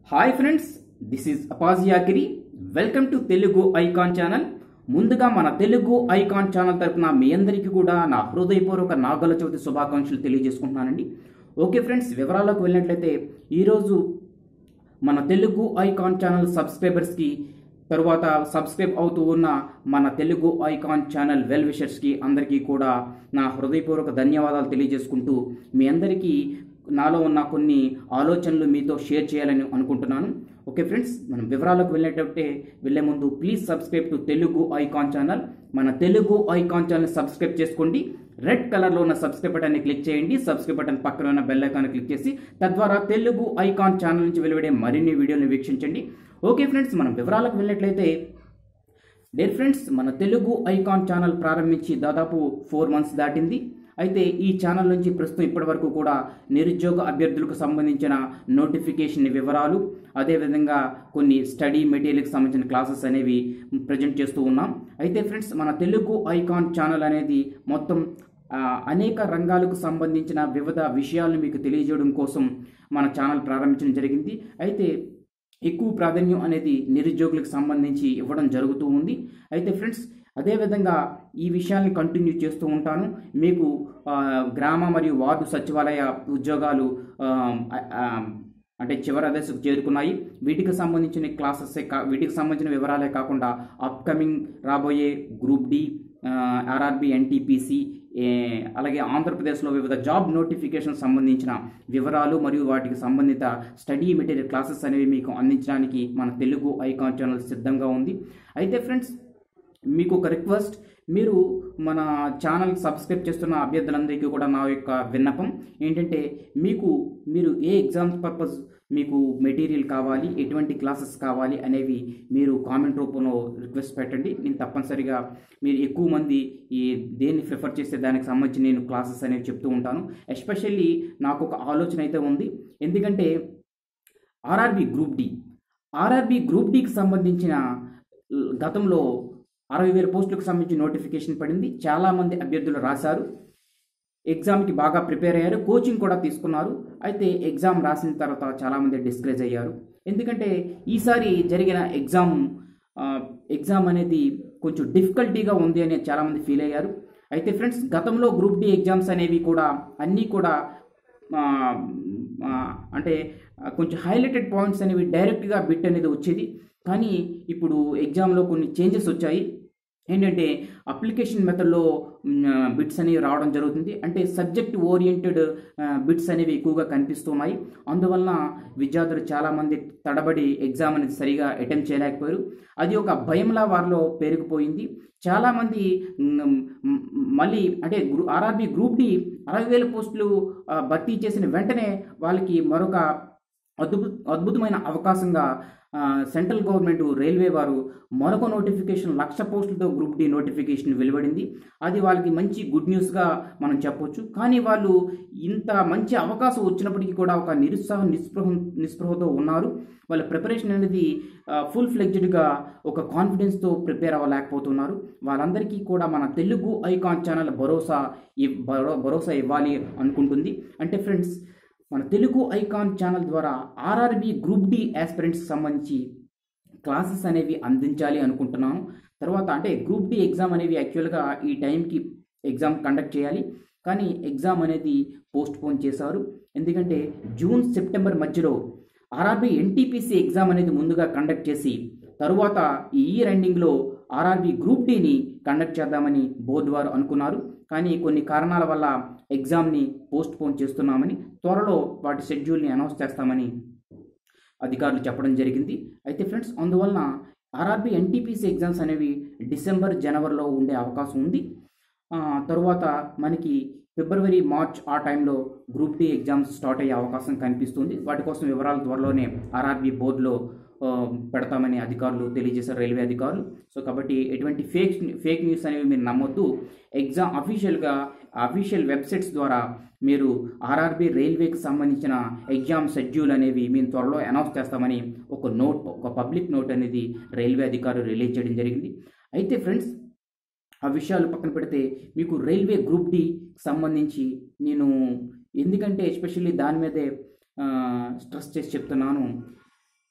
Hi friends, this is అపాజియాగిరి. Welcome to Telugu icon channel. ముందుగా మన తెలుగు ఐకాన్ ఛానల్ తరపున మీ అందరికీ కూడా నా హృదయపూర్వక నాగుల చవితి శుభాకాంక్షలు తెలియజేసుకుంటున్నానండి. ఓకే ఫ్రెండ్స్, వివరాలకు వెళ్ళినట్లయితే ఈరోజు మన తెలుగు ఐకాన్ ఛానల్ సబ్స్క్రైబర్స్కి, తరువాత సబ్స్క్రైబ్ అవుతూ ఉన్న మన తెలుగు ఐకాన్ ఛానల్ వెల్ విషర్స్కి అందరికీ కూడా నా హృదయపూర్వక ధన్యవాదాలు తెలియజేసుకుంటూ మీ అందరికీ నాలో ఉన్న కొన్ని ఆలోచనలు మీతో షేర్ చేయాలని అనుకుంటున్నాను. ఓకే ఫ్రెండ్స్, మనం వివరాలకు వెళ్ళే ముందు please subscribe to Telugu icon channel. మన తెలుగు ఐకాన్ ఛానల్ సబ్స్క్రైబ్ చేసుకోండి. రెడ్ కలర్లో ఉన్న సబ్స్క్రైబ్ బటన్ని క్లిక్ చేయండి. సబ్స్క్రైబ్ బటన్ పక్కన ఉన్న బెల్ ఐకాన్ క్లిక్ చేసి తద్వారా తెలుగు ఐకాన్ ఛానల్ నుంచి వెలువడే మరిన్ని వీడియోలను వీక్షించండి. ఓకే ఫ్రెండ్స్, మనం వివరాలకు వెళ్ళినట్లయితే, డేర్ ఫ్రెండ్స్, మన తెలుగు ఐకాన్ ఛానల్ ప్రారంభించి దాదాపు 4 months దాటింది. అయితే ఈ ఛానల్ నుంచి ప్రస్తుతం ఇప్పటి వరకు కూడా నిరుద్యోగ అభ్యర్థులకు సంబంధించిన నోటిఫికేషన్ వివరాలు, అదేవిధంగా కొన్ని స్టడీ మెటీరియల్కి సంబంధించిన క్లాసెస్ అనేవి ప్రజెంట్ చేస్తూ ఉన్నాం. అయితే ఫ్రెండ్స్, మన తెలుగు ఐకాన్ ఛానల్ అనేది మొత్తం అనేక రంగాలకు సంబంధించిన వివిధ విషయాలను మీకు తెలియజేయడం కోసం మన ఛానల్ ప్రారంభించడం జరిగింది. అయితే ఎక్కువ ప్రాధాన్యం అనేది నిరుద్యోగులకు సంబంధించి ఇవ్వడం జరుగుతూ ఉంది. అయితే ఫ్రెండ్స్, అదేవిధంగా ఈ విషయాన్ని కంటిన్యూ చేస్తూ ఉంటాను. మీకు గ్రామ మరియు వార్డు సచివాలయ ఉద్యోగాలు అంటే చివరి దశకు చేరుకున్నాయి. వీటికి సంబంధించిన వీటికి సంబంధించిన వివరాలే కాకుండా అప్కమింగ్ రాబోయే గ్రూప్ డి, ఆర్ఆర్బి, ఎన్టీపీసీ, అలాగే ఆంధ్రప్రదేశ్లో వివిధ జాబ్ నోటిఫికేషన్ సంబంధించిన వివరాలు మరియు వాటికి సంబంధిత స్టడీ మెటీరియల్ క్లాసెస్ అనేవి మీకు అందించడానికి మన తెలుగు ఐకాన్ ఛానల్ సిద్ధంగా ఉంది. అయితే ఫ్రెండ్స్, మీకు ఒక రిక్వెస్ట్, మీరు మన ఛానల్ సబ్స్క్రైబ్ చేస్తున్న అభ్యర్థులందరికీ కూడా నా యొక్క విన్నపం ఏంటంటే, మీరు ఏ ఎగ్జామ్స్ పర్పస్ మీకు మెటీరియల్ కావాలి, ఎటువంటి క్లాసెస్ కావాలి అనేవి మీరు కామెంట్ రూపంలో రిక్వెస్ట్ పెట్టండి. నేను తప్పనిసరిగా, మీరు ఎక్కువ మంది దేన్ని ప్రిఫర్ చేస్తే దానికి సంబంధించి నేను క్లాసెస్ అనేవి చెప్తూ ఉంటాను. ఎస్పెషల్లీ నాకు ఒక ఆలోచన అయితే ఉంది. ఎందుకంటే ఆర్ఆర్బి గ్రూప్ డికి సంబంధించిన గతంలో 60,000 పోస్టులకు సంబంధించి నోటిఫికేషన్ పడింది. చాలామంది అభ్యర్థులు రాశారు, ఎగ్జామ్కి బాగా ప్రిపేర్ అయ్యారు, కోచింగ్ కూడా తీసుకున్నారు. అయితే ఎగ్జామ్ రాసిన తర్వాత చాలామంది డిస్కరేజ్ అయ్యారు. ఎందుకంటే ఈసారి జరిగిన ఎగ్జామ్ అనేది కొంచెం డిఫికల్టీగా ఉంది అని చాలామంది ఫీల్ అయ్యారు. అయితే ఫ్రెండ్స్, గతంలో గ్రూప్ డి ఎగ్జామ్స్ అనేవి కూడా అన్నీ కూడా అంటే కొంచెం హైలైటెడ్ పాయింట్స్ అనేవి డైరెక్ట్గా బిట్ అనేది వచ్చేది. కానీ ఇప్పుడు ఎగ్జామ్లో కొన్ని చేంజెస్ వచ్చాయి. ఏంటంటే అప్లికేషన్ మెథడ్లో బిట్స్ అనేవి రావడం జరుగుతుంది. అంటే సబ్జెక్ట్ ఓరియంటెడ్ బిట్స్ అనేవి ఎక్కువగా కనిపిస్తున్నాయి. అందువలన విద్యార్థులు చాలామంది తడబడి ఎగ్జామ్ అనేది సరిగా అటెంప్ట్ చేయలేకపోయారు. అది ఒక భయంలా వారిలో పెరిగిపోయింది. చాలామంది మళ్ళీ అంటే ఆర్ఆర్బి గ్రూప్ డి 60,000 పోస్టులు భర్తీ చేసిన వెంటనే వాళ్ళకి మరొక అద్భుతమైన అవకాశంగా సెంట్రల్ గవర్నమెంట్ రైల్వే వారు మరొక నోటిఫికేషన్ 1,00,000 పోస్టులతో గ్రూప్ డి నోటిఫికేషన్ వెలువడింది. అది వాళ్ళకి మంచి గుడ్ న్యూస్గా మనం చెప్పొచ్చు. కానీ వాళ్ళు ఇంత మంచి అవకాశం వచ్చినప్పటికీ కూడా ఒక నిస్పృహతో ఉన్నారు. వాళ్ళ ప్రిపరేషన్ అనేది ఫుల్ ఫ్లెడ్జ్డ్గా ఒక కాన్ఫిడెన్స్తో ప్రిపేర్ అవ్వలేకపోతున్నారు. వాళ్ళందరికీ కూడా మన తెలుగు ఐకాన్ ఛానల్ భరోసా ఇవ్వాలి అనుకుంటుంది. అంటే ఫ్రెండ్స్, మన తెలుగు ఐకాన్ ఛానల్ ద్వారా ఆర్ఆర్బి గ్రూప్ డి ఆస్పిరెంట్స్కి సంబంధించి క్లాసెస్ అనేవి అందించాలి అనుకుంటున్నాను. తర్వాత అంటే గ్రూప్ డి ఎగ్జామ్ అనేవి యాక్చువల్గా ఈ టైంకి ఎగ్జామ్ కండక్ట్ చేయాలి. కానీ ఎగ్జామ్ అనేది పోస్ట్ పోన్ చేశారు. ఎందుకంటే జూన్, సెప్టెంబర్ మధ్యలో ఆర్ఆర్బి ఎన్టీపీసీ ఎగ్జామ్ అనేది ముందుగా కండక్ట్ చేసి, తరువాత ఈ ఇయర్ ఎండింగ్లో ఆర్ఆర్బి గ్రూప్ డిని కండక్ట్ చేద్దామని బోర్డు వారు అనుకున్నారు. కానీ కొన్ని కారణాల వల్ల ఎగ్జామ్ని పోస్ట్ పోన్ చేస్తున్నామని, త్వరలో వాటి షెడ్యూల్ని అనౌన్స్ చేస్తామని అధికారులు చెప్పడం జరిగింది. అయితే ఫ్రెండ్స్, అందువలన ఆర్ఆర్బి ఎన్టీపీసీ ఎగ్జామ్స్ అనేవి డిసెంబర్, జనవరిలో ఉండే అవకాశం ఉంది. తరువాత మనకి ఫిబ్రవరి, మార్చ్ ఆ టైంలో గ్రూప్ డి ఎగ్జామ్స్ స్టార్ట్ అయ్యే అవకాశం కనిపిస్తుంది. వాటి కోసం వివరాలు త్వరలోనే ఆర్ఆర్బి బోర్డులో పెడతామని అధికారులు తెలియజేశారు, రైల్వే అధికారులు. సో కాబట్టి ఎటువంటి ఫేక్ న్యూస్ అనేవి మీరు నమ్మొద్దు. ఎగ్జామ్ అఫీషియల్ వెబ్సైట్స్ ద్వారా మీరు ఆర్ఆర్బి రైల్వేకి సంబంధించిన ఎగ్జామ్ షెడ్యూల్ అనేవి మేము త్వరలో అనౌన్స్ చేస్తామని ఒక పబ్లిక్ నోట్ అనేది రైల్వే అధికారులు రిలీజ్ చేయడం జరిగింది. అయితే ఫ్రెండ్స్, ఆ విషయాలు పక్కన పెడితే, మీకు రైల్వే గ్రూప్ డి సంబంధించి నేను ఎందుకంటే ఎస్పెషల్లీ దాని మీదే స్ట్రెస్ చేసి చెప్తున్నాను.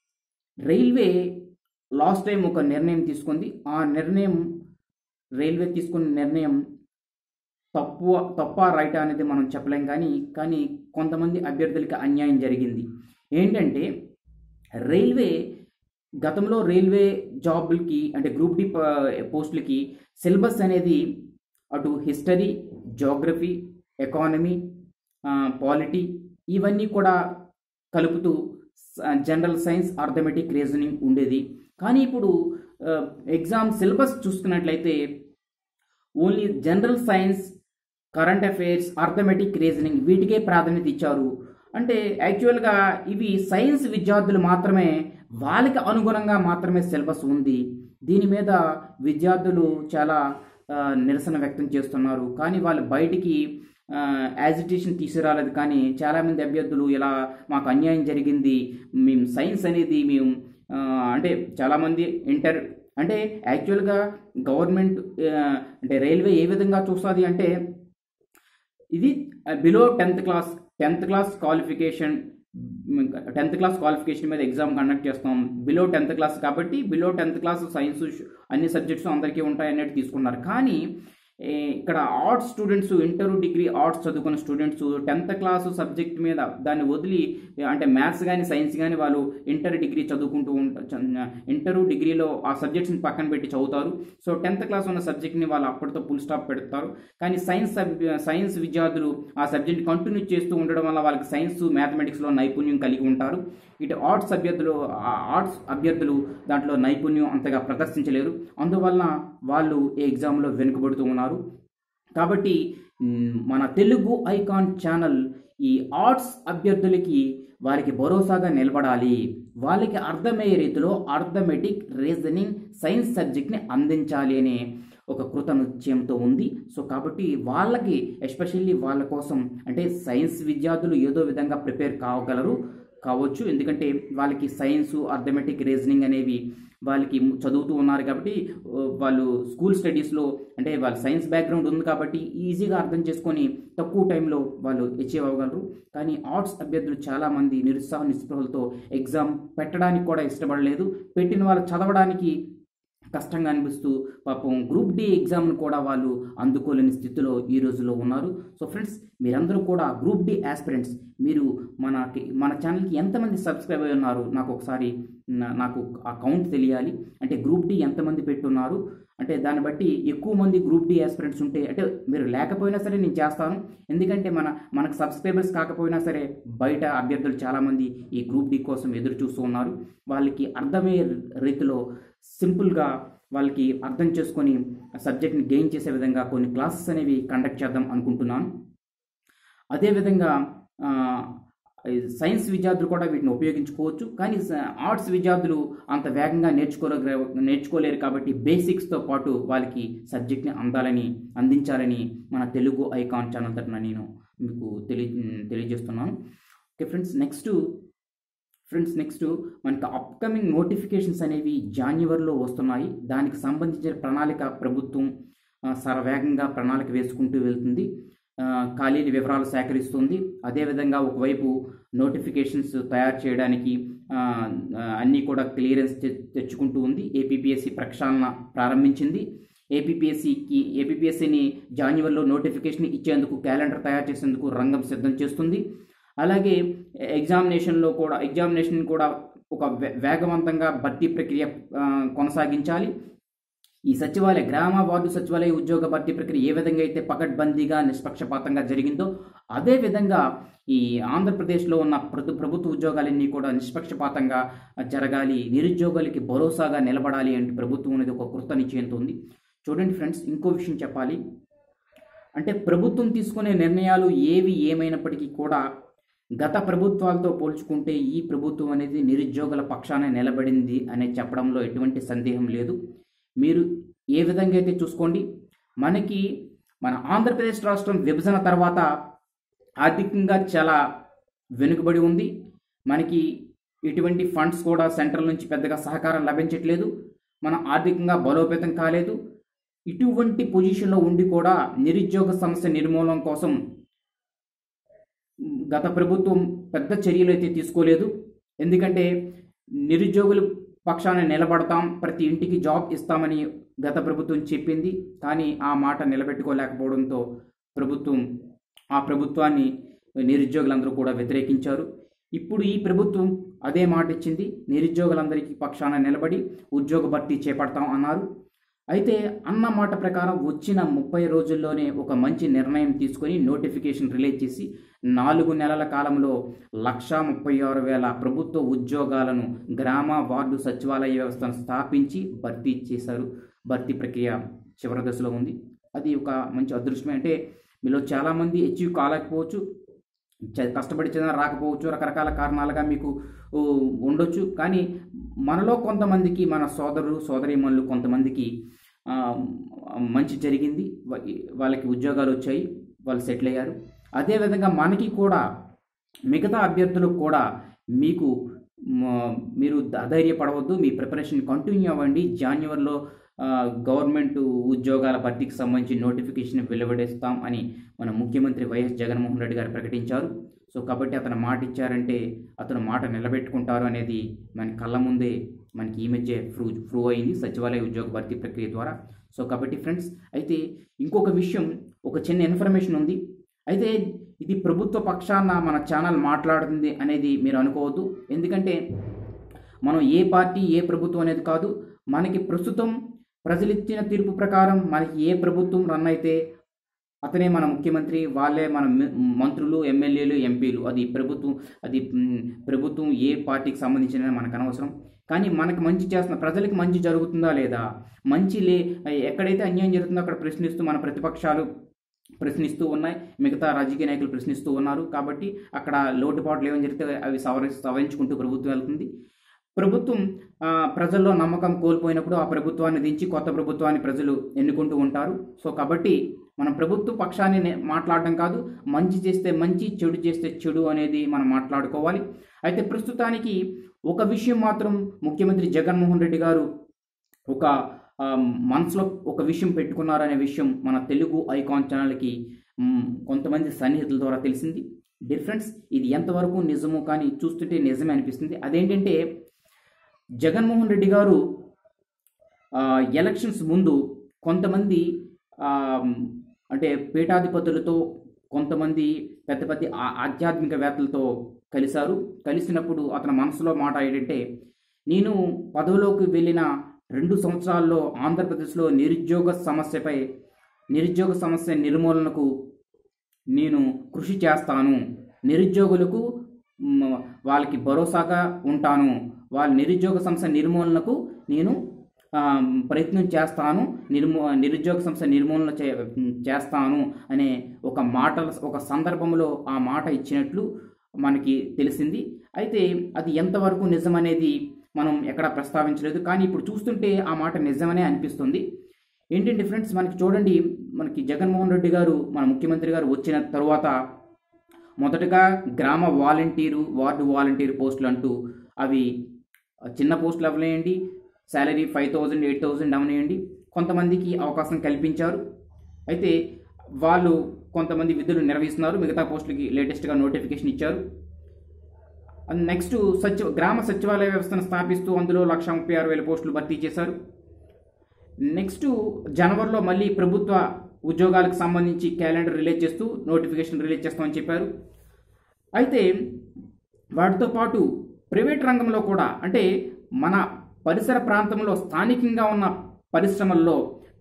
రైల్వే లాస్ట్ టైం ఒక నిర్ణయం తీసుకుంది. ఆ నిర్ణయం, రైల్వే తీసుకున్న నిర్ణయం తప్ప రైటా అనేది మనం చెప్పలేం. కానీ కొంతమంది అభ్యర్థులకి అన్యాయం జరిగింది. ఏంటంటే రైల్వే గతంలో రైల్వే జాబులకి అంటే గ్రూప్ డి పోస్టులకి సిలబస్ అనేది అటు హిస్టరీ, జోగ్రఫీ, ఎకానమీ, పాలిటీ ఇవన్నీ కూడా కలుపుతూ జనరల్ సైన్స్, అర్థమెటిక్, రీజనింగ్ ఉండేది. కానీ ఇప్పుడు ఎగ్జామ్ సిలబస్ చూసుకున్నట్లయితే only general science, current affairs, arithmetic, reasoning వీటికే ప్రాధాన్యత ఇచ్చారు. అంటే యాక్చువల్గా ఇవి సైన్స్ విద్యార్థులు మాత్రమే, వాళ్ళకి అనుగుణంగా మాత్రమే సిలబస్ ఉంది. దీని మీద విద్యార్థులు చాలా నిరసన వ్యక్తం చేస్తున్నారు. కానీ వాళ్ళు బయటికి యాజిటేషన్ తీసుకురాలేదు. కానీ చాలామంది అభ్యర్థులు ఇలా మాకు అన్యాయం జరిగింది, మేము సైన్స్ అనేది మేము అంటే చాలామంది అంటే యాక్చువల్గా గవర్నమెంట్ అంటే రైల్వే ఏ విధంగా చూస్తుంది అంటే ఇది బిలో 10th క్లాస్ క్వాలిఫికేషన్ మీద ఎగ్జామ్ కండక్ట్ చేస్తాం. బిలో 10th క్లాస్ కాబట్టి బిలో 10th క్లాస్ సైన్స్ అన్ని సబ్జెక్ట్స్ అందరికీ ఉంటాయి అన్నట్టు తీసుకున్నారు. కానీ ఇక్కడ arts students, inter degree arts చదువుకున్న స్టూడెంట్స్ 10th క్లాస్ సబ్జెక్ట్ మీద దాన్ని వదిలి అంటే మ్యాథ్స్ కానీ సైన్స్ కానీ వాళ్ళు ఇంటర్ డిగ్రీ చదువుకుంటూ ఇంటర్ డిగ్రీలో ఆ సబ్జెక్ట్స్ని పక్కన పెట్టి చదువుతారు. సో 10th క్లాస్ ఉన్న సబ్జెక్ట్ని వాళ్ళు అప్పటితో ఫుల్ స్టాప్ పెడతారు. కానీ సైన్స్ విద్యార్థులు ఆ సబ్జెక్ట్ కంటిన్యూ చేస్తూ ఉండడం వల్ల వాళ్ళకి సైన్స్, మ్యాథమెటిక్స్లో నైపుణ్యం కలిగి ఉంటారు. ఇటు ఆర్ట్స్ అభ్యర్థులు దాంట్లో నైపుణ్యం అంతగా ప్రదర్శించలేరు. అందువలన వాళ్ళు ఈ ఎగ్జామ్లో వెనుకబడుతూ ఉన్నారు. కాబట్టి మన తెలుగు ఐకాన్ ఛానల్ ఈ ఆర్ట్స్ అభ్యర్థులకి వారికి భరోసాగా నిలబడాలి, వాళ్ళకి అర్థమయ్యే రీతిలో అర్థమెటిక్, రీజనింగ్, సైన్స్ సబ్జెక్ట్ని అందించాలి అనే ఒక కృత నిశ్చయంతో ఉంది. సో కాబట్టి వాళ్ళకి ఎస్పెషల్లీ వాళ్ళ కోసం అంటే సైన్స్ విద్యార్థులు ఏదో విధంగా ప్రిపేర్ కావచ్చు. ఎందుకంటే వాళ్ళకి సైన్స్, అర్థమెటిక్, రీజనింగ్ అనేవి వాళ్ళకి చదువుతూ ఉన్నారు కాబట్టి వాళ్ళు స్కూల్ స్టడీస్లో అంటే వాళ్ళ సైన్స్ బ్యాక్గ్రౌండ్ ఉంది కాబట్టి ఈజీగా అర్థం చేసుకొని తక్కువ టైంలో వాళ్ళు అచీవ్ అవ్వగలరు. కానీ ఆర్ట్స్ అభ్యర్థులు చాలామంది నిస్పృహలతో ఎగ్జామ్ పెట్టడానికి కూడా ఇష్టపడలేదు. పెట్టిన వాళ్ళు చదవడానికి కష్టంగా అనిపిస్తూ పాపం గ్రూప్ డి ఎగ్జామ్ను కూడా వాళ్ళు అందుకోలేని స్థితిలో ఈ రోజుల్లో ఉన్నారు. సో ఫ్రెండ్స్, మీరందరూ కూడా గ్రూప్ డి ఆస్పిరెంట్స్, మీరు మన ఛానల్కి ఎంతమంది సబ్స్క్రైబ్ అయి ఉన్నారు నాకు ఆ కౌంట్ తెలియాలి. అంటే గ్రూప్ డి ఎంతమంది పెట్టున్నారు అంటే దాన్ని బట్టి ఎక్కువ మంది గ్రూప్ డి ఆస్పిరెంట్స్ ఉంటే అంటే మీరు లేకపోయినా సరే నేను చేస్తాను. ఎందుకంటే మనకు సబ్స్క్రైబర్స్ కాకపోయినా సరే బయట అభ్యర్థులు చాలామంది ఈ గ్రూప్ డి కోసం ఎదురు చూస్తూ ఉన్నారు. వాళ్ళకి అర్థమయ్యే రీతిలో సింపుల్గా వాళ్ళకి అర్థం చేసుకొని సబ్జెక్ట్ని గెయిన్ చేసే విధంగా కొన్ని క్లాసెస్ అనేవి కండక్ట్ చేద్దాం అనుకుంటున్నాను. అదేవిధంగా సైన్స్ విద్యార్థులు కూడా వీటిని ఉపయోగించుకోవచ్చు. కానీ ఆర్ట్స్ విద్యార్థులు అంత వేగంగా నేర్చుకోలేరు కాబట్టి బేసిక్స్తో పాటు వాళ్ళకి సబ్జెక్ట్ని అందించాలని మన తెలుగు ఐకాన్ ఛానల్ తరఫున నేను మీకు తెలియజేస్తున్నాను. ఓకే ఫ్రెండ్స్, నెక్స్ట్ మనకి అప్కమింగ్ నోటిఫికేషన్స్ అనేవి జనవరిలో వస్తున్నాయి. దానికి సంబంధించిన ప్రణాళిక ప్రభుత్వం శరవేగంగా ప్రణాళిక వేసుకుంటూ వెళ్తుంది, ఖాళీల వివరాలు సేకరిస్తుంది. అదేవిధంగా ఒకవైపు నోటిఫికేషన్స్ తయారు చేయడానికి అన్నీ కూడా క్లియరెన్స్ తెచ్చుకుంటూ ఉంది. ఏపీపీఎస్సీ ప్రక్షాళన ప్రారంభించింది. ఏపీపీఎస్సీని జనవరిలో నోటిఫికేషన్ ఇచ్చేందుకు క్యాలెండర్ తయారు చేసేందుకు రంగం సిద్ధం చేస్తుంది. అలాగే ఎగ్జామినేషన్ కూడా ఒక వేగవంతంగా భర్తీ ప్రక్రియ కొనసాగించాలి. ఈ గ్రామ వార్డు సచివాలయ ఉద్యోగ భర్తీ ప్రక్రియ ఏ విధంగా అయితే పకడ్బందీగా నిష్పక్షపాతంగా జరిగిందో అదేవిధంగా ఈ ఆంధ్రప్రదేశ్లో ఉన్న ప్రభుత్వ ఉద్యోగాలన్నీ కూడా నిష్పక్షపాతంగా జరగాలి, నిరుద్యోగులకి భరోసాగా నిలబడాలి అంటే ప్రభుత్వం అనేది ఒక కృత నిశ్చయంతో ఉంది. చూడండి ఫ్రెండ్స్, ఇంకో విషయం చెప్పాలి అంటే ప్రభుత్వం తీసుకునే నిర్ణయాలు ఏమైనప్పటికీ కూడా గత ప్రభుత్వాలతో పోల్చుకుంటే ఈ ప్రభుత్వం అనేది నిరుద్యోగుల పక్షాన నిలబడింది అనే చెప్పడంలో ఎటువంటి సందేహం లేదు. మీరు ఏ విధంగా అయితే చూసుకోండి, మన ఆంధ్రప్రదేశ్ రాష్ట్రం విభజన తర్వాత ఆర్థికంగా చాలా వెనుకబడి ఉంది. మనకి ఇటువంటి ఫండ్స్ కూడా సెంట్రల్ నుంచి పెద్దగా సహకారం లభించట్లేదు. మనం ఆర్థికంగా బలోపేతం కాలేదు. ఇటువంటి పొజిషన్లో ఉండి కూడా నిరుద్యోగ సమస్య నిర్మూలన కోసం గత ప్రభుత్వం పెద్ద చర్యలు అయితే తీసుకోలేదు. ఎందుకంటే నిరుద్యోగుల పక్షాన నిలబడతాం, ప్రతి ఇంటికి జాబ్ ఇస్తామని గత ప్రభుత్వం చెప్పింది. కానీ ఆ మాట నిలబెట్టుకోలేకపోవడంతో ఆ ప్రభుత్వాన్ని నిరుద్యోగులందరూ కూడా వ్యతిరేకించారు. ఇప్పుడు ఈ ప్రభుత్వం అదే మాట ఇచ్చింది, నిరుద్యోగులందరికీ పక్షాన నిలబడి ఉద్యోగ భర్తీ చేపడతాం అన్నారు. అయితే అన్న మాట ప్రకారం వచ్చిన 30 రోజుల్లోనే ఒక మంచి నిర్ణయం తీసుకొని నోటిఫికేషన్ రిలీజ్ చేసి 4 నెలల కాలంలో 1,36,000 ప్రభుత్వ ఉద్యోగాలను గ్రామ వార్డు సచివాలయ వ్యవస్థను స్థాపించి భర్తీ చేశారు. భర్తీ ప్రక్రియ చివరి దశలో ఉంది. అది ఒక మంచి అదృష్టమే. అంటే మీలో చాలామంది అచీవ్ కాలేకపోవచ్చు, కష్టపడి చదివినా రాకపోవచ్చు, రకరకాల కారణాలుగా మీకు ఉండొచ్చు. కానీ మనలో కొంతమందికి, మన సోదరులు సోదరీమణులు కొంతమందికి మంచి జరిగింది, వాళ్ళకి ఉద్యోగాలు వచ్చాయి, వాళ్ళు సెటిల్ అయ్యారు. అదేవిధంగా మనకి కూడా మిగతా అభ్యర్థులకు కూడా మీరు అధైర్యపడవద్దు, మీ ప్రిపరేషన్ కంటిన్యూ అవ్వండి. జనవరిలో గవర్నమెంట్ ఉద్యోగాల భర్తీకి సంబంధించి నోటిఫికేషన్ వెలువడిస్తాం అని మన ముఖ్యమంత్రి వైఎస్ జగన్మోహన్ రెడ్డి గారు ప్రకటించారు. సో కాబట్టి అతను మాట ఇచ్చారంటే అతను మాట నిలబెట్టుకుంటారు అనేది మన కళ్ళ ముందే మనకి ఈ మధ్య ప్రూవ్ అయింది సచివాలయ ఉద్యోగ భర్తీ ప్రక్రియ ద్వారా. సో కాబట్టి ఫ్రెండ్స్, అయితే ఇంకొక విషయం, ఒక చిన్న ఇన్ఫర్మేషన్ ఉంది. అయితే ఇది ప్రభుత్వ పక్షాన మన ఛానల్ మాట్లాడుతుంది అనేది మీరు అనుకోవద్దు. ఎందుకంటే మనం ఏ పార్టీ ఏ ప్రభుత్వం అనేది కాదు, మనకి ప్రస్తుతం ప్రజలు ఇచ్చిన తీర్పు ప్రకారం మనకి ఏ ప్రభుత్వం రన్ అయితే అతనే మన ముఖ్యమంత్రి, వాళ్ళే మన మంత్రులు, ఎమ్మెల్యేలు, ఎంపీలు. అది ప్రభుత్వం ఏ పార్టీకి సంబంధించిన మనకు అనవసరం. కానీ మనకు మంచి చేస్తున్న ప్రజలకి మంచి జరుగుతుందా లేదా, ఎక్కడైతే అన్యాయం జరుగుతుందో అక్కడ ప్రశ్నిస్తూ మన ప్రతిపక్షాలు ప్రశ్నిస్తూ ఉన్నాయి, మిగతా రాజకీయ నాయకులు ప్రశ్నిస్తూ ఉన్నారు. కాబట్టి అక్కడ లోటుపాట్లు ఏమని జరిగితే అవి సవరించుకుంటూ ప్రభుత్వం వెళ్తుంది. ప్రభుత్వం ప్రజల్లో నమ్మకం కోల్పోయినప్పుడు ఆ ప్రభుత్వాన్ని దించి కొత్త ప్రభుత్వాన్ని ప్రజలు ఎన్నుకుంటూ ఉంటారు. సో కాబట్టి మనం ప్రభుత్వ పక్షాన్ని మాట్లాడడం కాదు, మంచి చేస్తే మంచి, చెడు చేస్తే చెడు అనేది మనం మాట్లాడుకోవాలి. అయితే ప్రస్తుతానికి ఒక విషయం మాత్రం ముఖ్యమంత్రి జగన్మోహన్ రెడ్డి గారు ఒక మనసులో ఒక విషయం పెట్టుకున్నారనే విషయం మన తెలుగు ఐకాన్ ఛానల్కి కొంతమంది సన్నిహితుల ద్వారా తెలిసింది. డిఫరెన్స్ ఇది ఎంతవరకు నిజమో కానీ చూస్తుంటే నిజమే అనిపిస్తుంది. అదేంటంటే జగన్మోహన్ రెడ్డి గారు ఎలక్షన్స్ ముందు కొంతమంది అంటే పీఠాధిపతులతో, కొంతమంది పెద్ద పెద్ద ఆధ్యాత్మికవేత్తలతో కలిసినప్పుడు అతని మనసులో మాట ఏంటంటే, నేను పదవిలోకి వెళ్ళిన 2 సంవత్సరాల్లో ఆంధ్రప్రదేశ్లో నిరుద్యోగ సమస్య నిర్మూలనకు నేను కృషి చేస్తాను, నిరుద్యోగులకు వాళ్ళకి భరోసాగా ఉంటాను, వాళ్ళ నిరుద్యోగ సమస్య నిర్మూలనకు నేను ప్రయత్నం చేస్తాను, నిరుద్యోగ సమస్య నిర్మూలన చేస్తాను అనే ఒక సందర్భంలో ఆ మాట ఇచ్చినట్లు మనకి తెలిసింది. అయితే అది ఎంతవరకు నిజమనేది మనం ఎక్కడ ప్రస్తావించలేదు. కానీ ఇప్పుడు చూస్తుంటే ఆ మాట నిజమనే అనిపిస్తుంది. ఏంటంటే ఫ్రెండ్స్, మనకి చూడండి, మనకి జగన్మోహన్ రెడ్డి గారు మన ముఖ్యమంత్రి గారు వచ్చిన తరువాత మొదటగా గ్రామ వాలంటీరు, వార్డు వాలంటీర్ పోస్టులు అంటూ అవి చిన్న పోస్టులు అవలేయండి, శాలరీ 5,000 8,000 అవనేయండి, కొంతమందికి అవకాశం కల్పించారు. అయితే వాళ్ళు కొంతమంది విధులు నిర్వహిస్తున్నారు, మిగతా పోస్టులకి లేటెస్ట్గా నోటిఫికేషన్ ఇచ్చారు. నెక్స్ట్ గ్రామ సచివాలయ వ్యవస్థను స్థాపిస్తూ అందులో 1,36,000 పోస్టులు భర్తీ చేశారు. నెక్స్ట్ జనవరిలో మళ్ళీ ప్రభుత్వ ఉద్యోగాలకు సంబంధించి క్యాలెండర్ రిలీజ్ చేస్తూ నోటిఫికేషన్ రిలీజ్ చేస్తామని చెప్పారు. అయితే వాటితో పాటు ప్రైవేట్ రంగంలో కూడా, అంటే మన పరిసర ప్రాంతంలో స్థానికంగా ఉన్న పరిశ్రమల్లో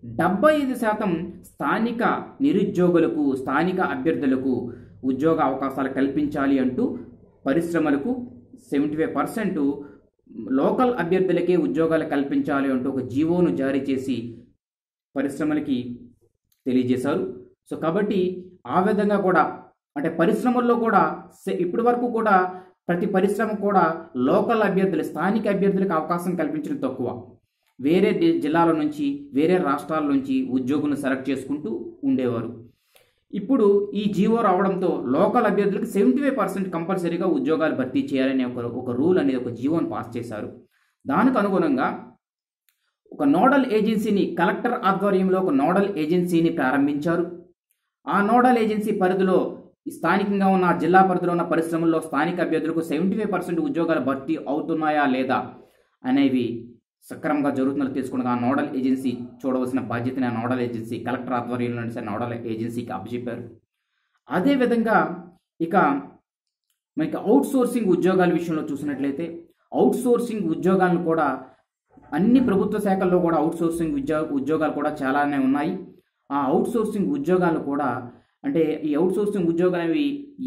75% స్థానిక నిరుద్యోగులకు, స్థానిక అభ్యర్థులకు ఉద్యోగ అవకాశాలు కల్పించాలి అంటూ పరిశ్రమలకు 75% లోకల్ అభ్యర్థులకే ఉద్యోగాలు కల్పించాలి అంటూ ఒక జీవోను జారీ చేసి పరిశ్రమలకి తెలియజేశారు. సో కాబట్టి ఆ విధంగా కూడా, అంటే పరిశ్రమల్లో కూడా ఇప్పటి వరకు కూడా ప్రతి పరిశ్రమ కూడా లోకల్ అభ్యర్థులు, స్థానిక అభ్యర్థులకు అవకాశం కల్పించడం తక్కువ. వేరే జిల్లాల నుంచి, వేరే రాష్ట్రాల నుంచి ఉద్యోగులను సెలెక్ట్ చేసుకుంటూ ఉండేవారు. ఇప్పుడు ఈ జీవో రావడంతో లోకల్ అభ్యర్థులకు 75% కంపల్సరీగా ఉద్యోగాలు భర్తీ చేయాలనే ఒక రూల్ అనేది, ఒక జీవోను పాస్ చేశారు. దానికి అనుగుణంగా ఒక నోడల్ ఏజెన్సీని, కలెక్టర్ ఆధ్వర్యంలో ఒక నోడల్ ఏజెన్సీని ప్రారంభించారు. ఆ నోడల్ ఏజెన్సీ పరిధిలో స్థానికంగా ఉన్న జిల్లా పరిధిలో ఉన్న పరిశ్రమల్లో స్థానిక అభ్యర్థులకు 75% ఉద్యోగాలు భర్తీ అవుతున్నాయా లేదా అనేవి సక్రమంగా జరుగుతున్నట్టు తీసుకున్న ఆ నోడల్ ఏజెన్సీ చూడవలసిన బాధ్యతని ఆ నోడల్ ఏజెన్సీ కలెక్టర్ ఆధ్వర్యంలో నడిచే నోడల్ ఏజెన్సీకి అప్పచెప్పారు. అదేవిధంగా ఇక మనకి అవుట్సోర్సింగ్ ఉద్యోగాల విషయంలో చూసినట్లయితే అవుట్సోర్సింగ్ ఉద్యోగాలను కూడా అన్ని ప్రభుత్వ శాఖల్లో కూడా అవుట్సోర్సింగ్ ఉద్యోగాలు కూడా చాలానే ఉన్నాయి. ఆ అవుట్సోర్సింగ్ ఉద్యోగాలు కూడా అంటే ఈ అవుట్సోర్సింగ్ ఉద్యోగాలు అనేవి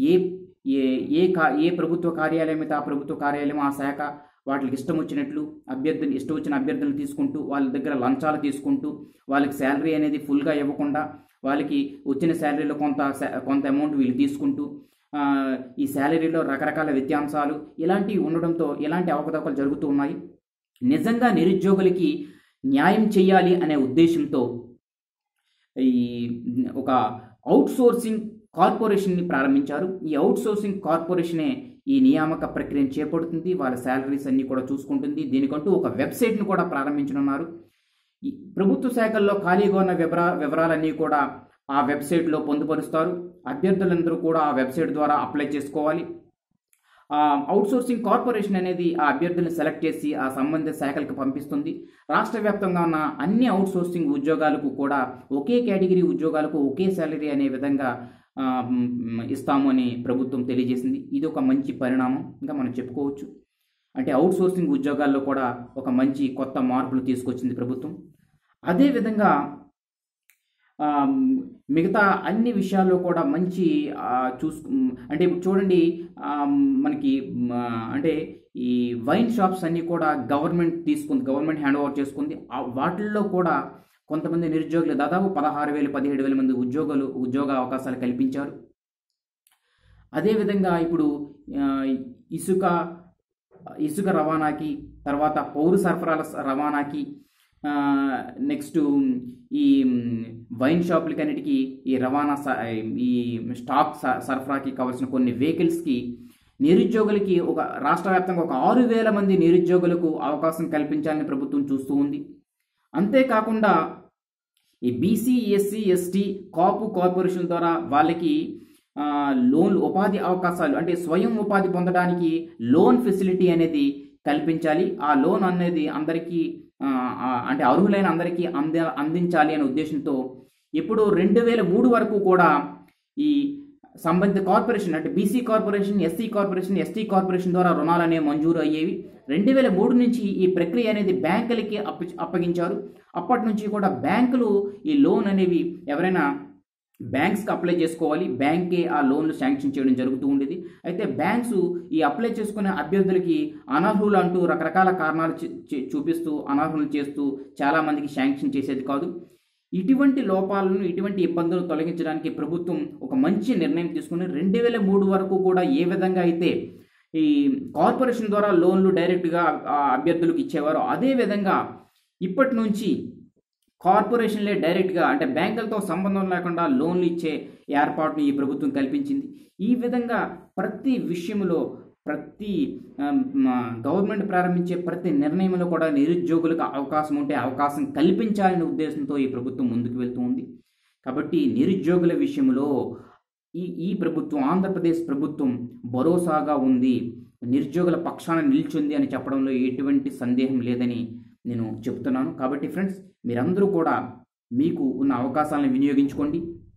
ఏ ప్రభుత్వ కార్యాలయం అయితే ఆ ప్రభుత్వ కార్యాలయం ఆ శాఖ వాటికి ఇష్టం వచ్చినట్లు ఇష్టం వచ్చిన అభ్యర్థులను తీసుకుంటూ వాళ్ళ దగ్గర లంచాలు తీసుకుంటూ వాళ్ళకి శాలరీ అనేది ఫుల్గా ఇవ్వకుండా వాళ్ళకి వచ్చిన శాలరీలో కొంత అమౌంట్ వీళ్ళు తీసుకుంటూ ఈ శాలరీలో రకరకాల వ్యత్యాసాలు ఇలాంటివి ఉండడంతో ఇలాంటి అవకతవకలు జరుగుతూ ఉన్నాయి. నిజంగా నిరుద్యోగులకి న్యాయం చేయాలి అనే ఉద్దేశంతో ఈ ఒక అవుట్సోర్సింగ్ కార్పొరేషన్ని ప్రారంభించారు. ఈ అవుట్సోర్సింగ్ కార్పొరేషనే ఈ నియామక ప్రక్రియను చేపడుతుంది, వాళ్ళ శాలరీస్ అన్నీ కూడా చూసుకుంటుంది. దీనికంటూ ఒక వెబ్సైట్ను కూడా ప్రారంభించనున్నారు. ఈ ప్రభుత్వ శాఖల్లో ఖాళీగా ఉన్న వివరాలన్నీ కూడా ఆ వెబ్సైట్లో పొందుపరుస్తారు. అభ్యర్థులందరూ కూడా ఆ వెబ్సైట్ ద్వారా అప్లై చేసుకోవాలి. అవుట్సోర్సింగ్ కార్పొరేషన్ అనేది ఆ అభ్యర్థులను సెలెక్ట్ చేసి ఆ సంబంధిత శాఖలకు పంపిస్తుంది. రాష్ట్ర వ్యాప్తంగా ఉన్న అన్ని అవుట్సోర్సింగ్ ఉద్యోగాలకు కూడా ఒకే కేటగిరీ ఉద్యోగాలకు ఒకే శాలరీ అనే విధంగా ఇస్తాము అని ప్రభుత్వం తెలియజేసింది. ఇది ఒక మంచి పరిణామంగా మనం చెప్పుకోవచ్చు. అంటే అవుట్సోర్సింగ్ ఉద్యోగాల్లో కూడా ఒక మంచి కొత్త మార్పులు తీసుకొచ్చింది ప్రభుత్వం. అదేవిధంగా మిగతా అన్ని విషయాల్లో కూడా మంచి అంటే ఇప్పుడు చూడండి మనకి అంటే ఈ వైన్ షాప్స్ అన్నీ కూడా గవర్నమెంట్ హ్యాండ్ ఓవర్ చేసుకుంది. వాటిల్లో కూడా కొంతమంది నిరుద్యోగులు దాదాపు 16,000-17,000 మంది ఉద్యోగ అవకాశాలు కల్పించారు. అదేవిధంగా ఇప్పుడు ఇసుక రవాణాకి, తర్వాత పౌర సరఫరాల రవాణాకి, నెక్స్ట్ ఈ వైన్ షాపులకి అన్నిటికీ ఈ రవాణా ఈ స్టాక్ సరఫరాకి కావాల్సిన కొన్ని వెహికల్స్కి నిరుద్యోగులకి ఒక రాష్ట్ర వ్యాప్తంగా ఒక 6,000 మంది నిరుద్యోగులకు అవకాశం కల్పించాలని ప్రభుత్వం చూస్తూ ఉంది. అంతేకాకుండా ఈ BC, SC, ST, Kapu corporation ద్వారా వాళ్ళకి లోన్ ఉపాధి అవకాశాలు అంటే స్వయం ఉపాధి పొందడానికి లోన్ ఫెసిలిటీ అనేది కల్పించాలి. ఆ లోన్ అనేది అందరికీ అంటే అర్హులైన అందరికీ అందించాలి అనే ఉద్దేశంతో ఇప్పుడు 2003 వరకు కూడా ఈ సంబంధిత కార్పొరేషన్ అంటే BC corporation, SC corporation, ST corporation ద్వారా రుణాలు అనేవి మంజూరు అయ్యేవి. 2003 నుంచి ఈ ప్రక్రియ అనేది బ్యాంకులకి అప్పగించారు. అప్పటి నుంచి కూడా బ్యాంకులు ఈ లోన్ అనేవి ఎవరైనా బ్యాంక్స్కి అప్లై చేసుకోవాలి, బ్యాంకే ఆ లోన్లు శాంక్షన్ చేయడం జరుగుతూ ఉండేది. అయితే బ్యాంక్స్ ఈ అప్లై చేసుకునే అభ్యర్థులకి అనర్హులు అంటూ రకరకాల కారణాలు చూపిస్తూ అనర్హులు చేస్తూ చాలామందికి శాంక్షన్ చేసేది కాదు. ఇటువంటి లోపాలను, ఇటువంటి ఇబ్బందులను తొలగించడానికి ప్రభుత్వం ఒక మంచి నిర్ణయం తీసుకుని 2003 వరకు కూడా ఏ విధంగా అయితే ఈ కార్పొరేషన్ ద్వారా లోన్లు డైరెక్ట్గా అభ్యర్థులకు ఇచ్చేవారో అదేవిధంగా ఇప్పటి నుంచి కార్పొరేషన్లే డైరెక్ట్గా అంటే బ్యాంకులతో సంబంధం లేకుండా లోన్లు ఇచ్చే ఏర్పాటును ఈ ప్రభుత్వం కల్పించింది. ఈ విధంగా ప్రతి విషయంలో ప్రతి గవర్నమెంట్ ప్రారంభించే ప్రతి నిర్ణయంలో కూడా నిరుద్యోగులకు అవకాశం ఉంటే అవకాశం కల్పించాలనే ఉద్దేశంతో ఈ ప్రభుత్వం ముందుకు వెళ్తూ ఉంది. కాబట్టి నిరుద్యోగుల విషయంలో ఈ ప్రభుత్వం, ఆంధ్రప్రదేశ్ ప్రభుత్వం భరోసాగా ఉంది, నిరుద్యోగుల పక్షాన నిల్చుంది అని చెప్పడంలో ఎటువంటి సందేహం లేదని నేను చెప్తున్నాను. కాబట్టి ఫ్రెండ్స్, మీరందరూ కూడా మీకు ఉన్న అవకాశాలను వినియోగించుకోండి.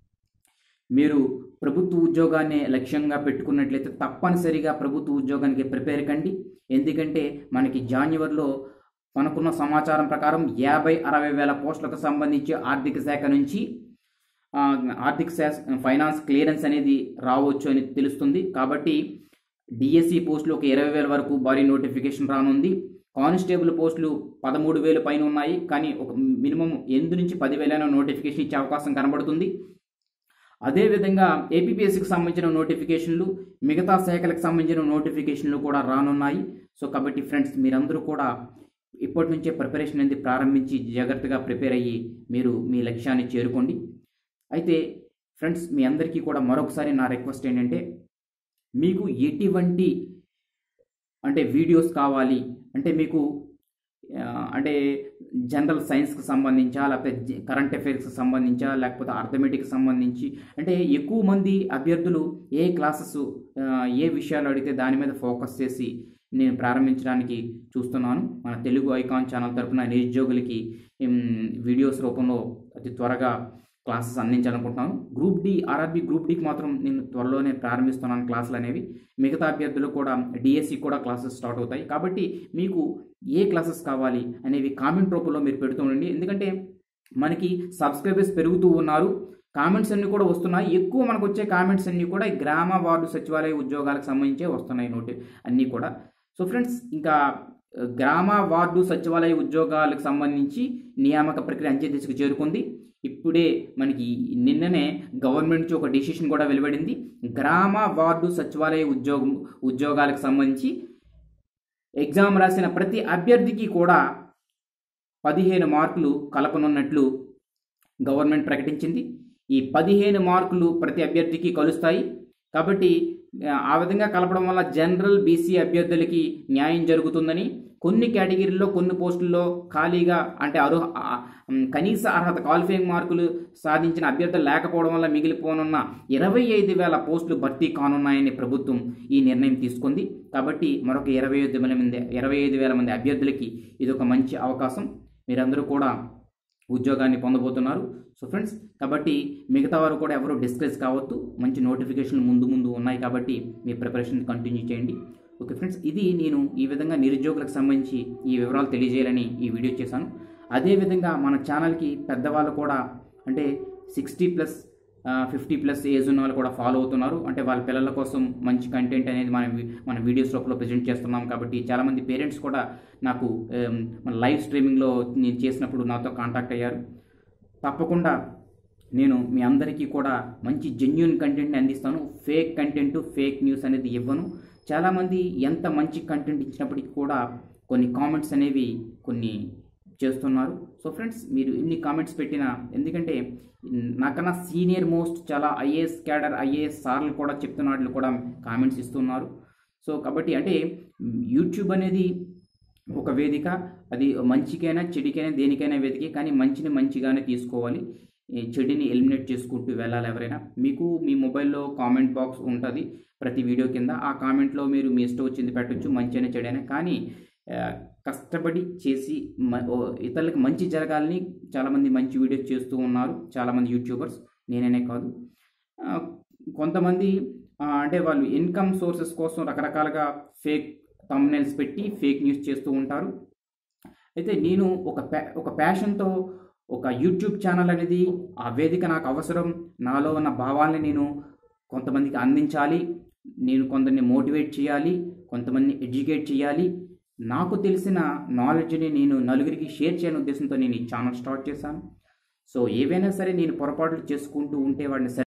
మీరు ప్రభుత్వ ఉద్యోగాన్ని లక్ష్యంగా పెట్టుకున్నట్లయితే తప్పనిసరిగా ప్రభుత్వ ఉద్యోగానికి ప్రిపేర్ కండి. ఎందుకంటే మనకి జనవరిలో మనకున్న సమాచారం ప్రకారం 50-60 వేల పోస్టులకు సంబంధించి ఆర్థిక శాఖ నుంచి ఫైనాన్స్ క్లియరెన్స్ అనేది రావచ్చు అని తెలుస్తుంది. కాబట్టి డిఎస్సి పోస్టులు ఒక 20,000 వరకు భారీ నోటిఫికేషన్ రానుంది. కానిస్టేబుల్ పోస్టులు 13,000 పైన ఉన్నాయి, కానీ ఒక మినిమం 8 నుంచి 10,000 నోటిఫికేషన్ ఇచ్చే అవకాశం కనబడుతుంది. అదేవిధంగా ఏపీపీఎస్సీకి సంబంధించిన నోటిఫికేషన్లు, మిగతా శాఖలకు సంబంధించిన నోటిఫికేషన్లు కూడా రానున్నాయి. సో కాబట్టి ఫ్రెండ్స్, మీరందరూ కూడా ఇప్పటి నుంచే ప్రిపరేషన్ అనేది ప్రారంభించి జాగ్రత్తగా ప్రిపేర్ అయ్యి మీరు మీ లక్ష్యాన్ని చేరుకోండి. అయితే ఫ్రెండ్స్, మీ అందరికీ కూడా మరొకసారి నా రిక్వెస్ట్ ఏంటంటే, మీకు ఎటువంటి అంటే వీడియోస్ కావాలి అంటే మీకు అంటే జనరల్ సైన్స్కి సంబంధించా, లేకపోతే కరెంట్ అఫైర్స్కి సంబంధించా, లేకపోతే అర్థమెటిక్కి సంబంధించి, అంటే ఎక్కువ మంది అభ్యర్థులు ఏ క్లాసెస్ ఏ విషయాలు అడిగితే దాని మీద ఫోకస్ చేసి నేను ప్రారంభించడానికి చూస్తున్నాను. మన తెలుగు ఐకాన్ ఛానల్ తరపున నిరుద్యోగులకి వీడియోస్ రూపంలో అతి త్వరగా క్లాసెస్ అందించాలనుకుంటున్నాను. గ్రూప్ డి, ఆర్ఆర్బీ గ్రూప్ డికి మాత్రం నేను త్వరలోనే ప్రారంభిస్తున్నాను క్లాసులు అనేవి. మిగతా అభ్యర్థులు కూడా డిఎస్సి కూడా క్లాసెస్ స్టార్ట్ అవుతాయి. కాబట్టి మీకు ఏ క్లాసెస్ కావాలి అనేవి కామెంట్ రూపంలో మీరు పెడుతూ ఉండండి. ఎందుకంటే మనకి సబ్స్క్రైబర్స్ పెరుగుతూ ఉన్నారు, కామెంట్స్ అన్నీ కూడా వస్తున్నాయి. ఎక్కువ మనకు వచ్చే కామెంట్స్ అన్నీ కూడా ఈ గ్రామ వార్డు సచివాలయ ఉద్యోగాలకు సంబంధించే వస్తున్నాయి అన్నీ కూడా. సో ఫ్రెండ్స్, ఇంకా గ్రామ వార్డు సచివాలయ ఉద్యోగాలకు సంబంధించి నియామక ప్రక్రియ అంచె దశకు చేరుకుంది. ఇప్పుడే మనకి నిన్ననే గవర్నమెంట్ నుంచి ఒక డిసిషన్ కూడా వెలువడింది. గ్రామ వార్డు సచివాలయ ఉద్యోగాలకు సంబంధించి ఎగ్జామ్ రాసిన ప్రతి అభ్యర్థికి కూడా 15 మార్కులు కలపనున్నట్లు గవర్నమెంట్ ప్రకటించింది. ఈ 15 మార్కులు ప్రతి అభ్యర్థికి కలుస్తాయి. కాబట్టి ఆ విధంగా కలపడం వల్ల జనరల్ బీసీ అభ్యర్థులకి న్యాయం జరుగుతుందని, కొన్ని కేటగిరీల్లో కొన్ని పోస్టుల్లో ఖాళీగా అంటే కనీస అర్హత క్వాలిఫైయింగ్ మార్కులు సాధించిన అభ్యర్థులు లేకపోవడం వల్ల మిగిలిపోనున్న 25,000 పోస్టులు భర్తీ కానున్నాయని ప్రభుత్వం ఈ నిర్ణయం తీసుకుంది. కాబట్టి మరొక 25,000 మంది అభ్యర్థులకి ఇది ఒక మంచి అవకాశం. మీరందరూ కూడా ఉద్యోగాన్ని పొందబోతున్నారు. సో ఫ్రెండ్స్, కాబట్టి మిగతా వారు కూడా ఎవరు డిస్కరేజ్ కావద్దు. మంచి నోటిఫికేషన్ ముందు ఉన్నాయి కాబట్టి మీ ప్రిపరేషన్ కంటిన్యూ చేయండి. ఓకే ఫ్రెండ్స్, ఇది నేను ఈ విధంగా నిరుద్యోగులకు సంబంధించి ఈ వివరాలు తెలియజేయాలని ఈ వీడియో చేశాను. అదేవిధంగా మన ఛానల్కి పెద్దవాళ్ళు కూడా, అంటే 60+ 50+ ఏజ్ ఉన్న వాళ్ళు కూడా ఫాలో అవుతున్నారు. అంటే వాళ్ళ పిల్లల కోసం మంచి కంటెంట్ అనేది మన వీడియోస్ రూపంలో ప్రజెంట్ చేస్తున్నాం. కాబట్టి చాలామంది పేరెంట్స్ కూడా నాకు మన లైవ్ స్ట్రీమింగ్లో నేను చేసినప్పుడు నాతో కాంటాక్ట్ అయ్యారు. తప్పకుండా నేను మీ అందరికీ కూడా మంచి జెన్యూన్ కంటెంట్ని అందిస్తాను. ఫేక్ కంటెంట్, ఫేక్ న్యూస్ అనేది ఇవ్వను. చాలామంది ఎంత మంచి కంటెంట్ ఇచ్చినప్పటికీ కూడా కొన్ని కామెంట్స్ అనేవి కొన్ని చేస్తున్నారు. సో ఫ్రెండ్స్, మీరు ఎన్ని కామెంట్స్ పెట్టినా, ఎందుకంటే నాకన్నా సీనియర్ మోస్ట్ చాలా ఐఏఎస్ క్యాడర్, ఐఏఎస్ సార్లు కూడా చెప్తున్న వాళ్ళు కూడా కామెంట్స్ ఇస్తున్నారు. సో కాబట్టి అంటే యూట్యూబ్ అనేది ఒక వేదిక, అది మంచికైనా చెడుకైనా దేనికైనా వేదికే. కానీ మంచిని మంచిగానే తీసుకోవాలి, చెడుని ఎలిమినేట్ చేసుకుంటూ వెళ్ళాలి ఎవరైనా. మీకు మీ మొబైల్లో కామెంట్ బాక్స్ ఉంటుంది ప్రతి వీడియో కింద. ఆ కామెంట్లో మీరు మీ ఇష్టం వచ్చింది పెట్టచ్చు, మంచి అయినా చెడైనా. కానీ కష్టపడి చేసి ఇతరులకు మంచి జరగాలని చాలామంది మంచి వీడియోస్ చేస్తూ ఉన్నారు, చాలామంది యూట్యూబర్స్, నేననే కాదు. కొంతమంది అంటే వాళ్ళు ఇన్కమ్ సోర్సెస్ కోసం రకరకాలుగా ఫేక్ థంబ్నెయిల్స్ పెట్టి ఫేక్ న్యూస్ చేస్తూ ఉంటారు. అయితే నేను ఒక ప్యాషన్తో ఒక యూట్యూబ్ ఛానల్ అనేది, ఆ వేదిక నాకు అవసరం. నాలో ఉన్న భావాల్ని నేను కొంతమందికి అందించాలి, నేను కొందరిని మోటివేట్ చేయాలి, కొంతమందిని ఎడ్యుకేట్ చేయాలి. నాకు తెలిసిన నాలెడ్జ్ని నేను నలుగురికి షేర్ చేయని ఉద్దేశంతో నేను ఈ ఛానల్ స్టార్ట్ చేశాను. సో ఏవైనా సరే నేను పొరపాట్లు చేసుకుంటూ ఉంటే వాడిని